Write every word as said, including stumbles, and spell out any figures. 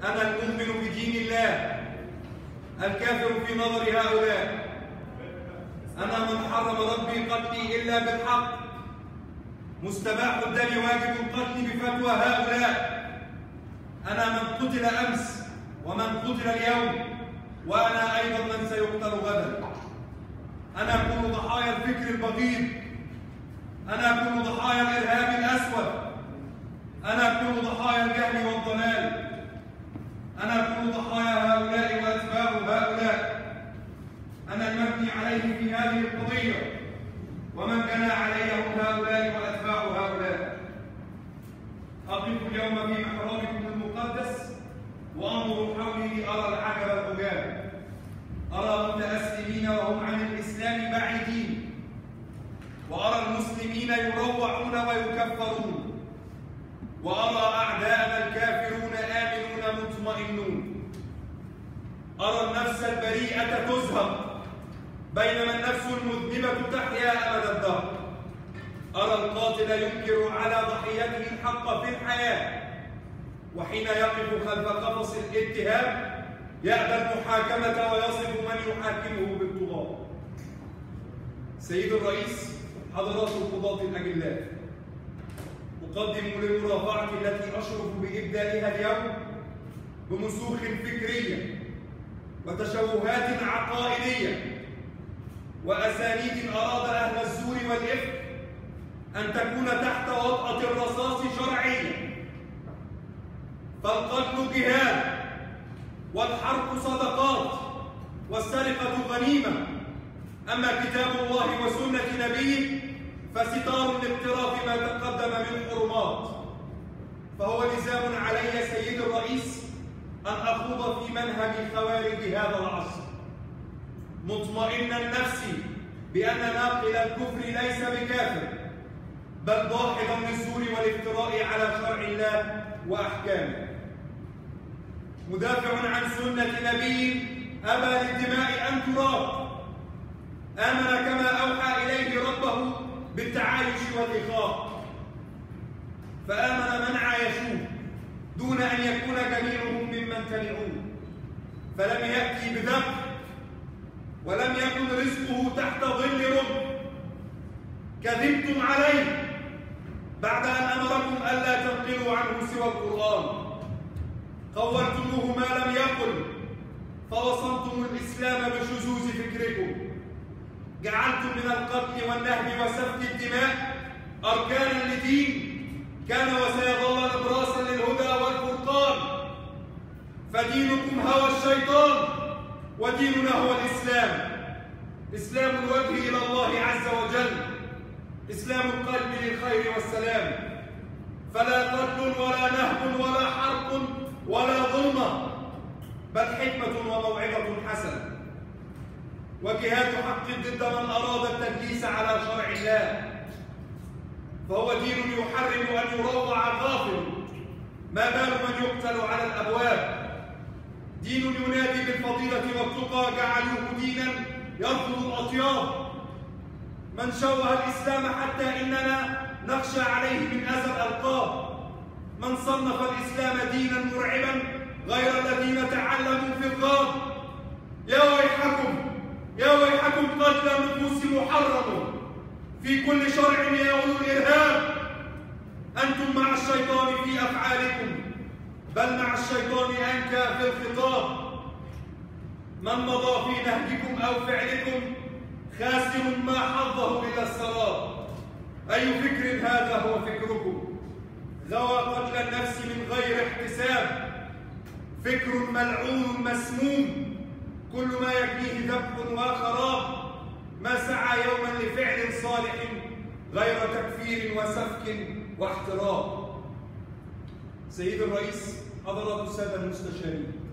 أنا المؤمن بدين الله الكافر في نظر هؤلاء. أنا من حرم ربي قتلي إلا بالحق، مستباح الدم واجب القتل بفتوى هؤلاء. أنا من قتل أمس ومن قتل اليوم، وأنا أيضا من سيقتل غدا. أنا أكون ضحايا الفكر البغيض، أنا أكون ضحايا الإرهاب الأسود، أنا أكون ضحايا الجهل والضلال، أنا أكون ضحايا هؤلاء وأتباع هؤلاء. أنا المبني عليه في هذه القضية، ومن بنى علي هم هؤلاء وأتباع هؤلاء. أقف اليوم في محرابكم المقدس وأنظر حولي لأرى العجب العجاب، أرى متأسلمين وهم عن الإسلام بعيدين، وأرى المسلمين يروعون ويكفرون، وأرى أعداءنا الكافرون آمنون مطمئنون. أرى النفس البريئة تزهق بينما النفس المذنبة تحيا أبد الدهر. أرى القاتل ينكر على ضحيته الحق في الحياة، وحين يقف خلف قفص الاتهام يأبى المحاكمة ويصف من يحاكمه بالطغاة. سيد الرئيس، حضرات القضاة الأجلاء، أقدم للمرافعة التي أشرف بإبدائها اليوم بمسوخ فكرية وتشوهات عقائدية وأساليب أراد أهل الزور والإفك أن تكون تحت وطأة الرصاص شرعية. فالقتل جهاد، والحرب صدقات، والسرقة غنيمة، أما كتاب الله وسنة نبيه فستار لاقتراف ما تقدم من حرمات. فهو لزام علي سيد الرئيس أن أخوض في منهج خوارج هذا العصر، مطمئنا نفسي بأن ناقل الكفر ليس بكافر، بل ضاحضا للزور والافتراء على شرع الله وأحكامه، مدافع عن سنة نبي أبى للدماء أن تراق، آمن كما أوحى إليه ربه بالتعايش والإخاء، فآمن من عايشوه دون أن يكون جميعهم ممن تبعوه، فلم يأتي بذبح ولم يكن رزقه تحت ظل رب. كذبتم عليه بعد أن أمركم ألا تنقلوا عنه سوى القرآن، قولتموه ما لم يقل، فوصمتم الإسلام بشذوذ فكركم، جعلتم من القتل والنهب وسفك الدماء أركانا لدين كان وسيظل نبراسا للهدى والفرقان. فدينكم هوى الشيطان وديننا هو الإسلام، إسلام الوجه إلى الله عز وجل، إسلام القلب للخير والسلام. فلا قتل ولا نهب ولا حرق ولا ظلمة، بل حكمة وموعظة حسنة، وجهاد حق ضد من أراد التدليس على شرع الله. فهو دين يحرم أن يروع الغافل، ما بال من يقتل على الأبواب. دين ينادي بالفضيلة والتقى، جعلوه دينا يرفض الأطياب. من شوه الإسلام حتى إننا نخشى عليه من أذى الألقاب. من صنف الإسلام دينا مرعبا غير الذين تعلموا في الغاب. يا ويحكم يا ويحكم قتل النفوس محرم في كل شرع يا أولو الإرهاب. أنتم مع الشيطان في أفعالكم، بل مع الشيطان أنكى في الخطاب. من مضى في نهجكم أو فعلكم خاسر ما حظه إلا السراب. أي فكر هذا هو فكركم؟ غوى قتل النفس من غير احتساب، فكر ملعون مسموم، كل ما يكفيه ذبح وخراب. ما سعى يوما لفعل صالح غير تكفير وسفك واحتراب. سيد الرئيس، حضرات السادة المستشارين،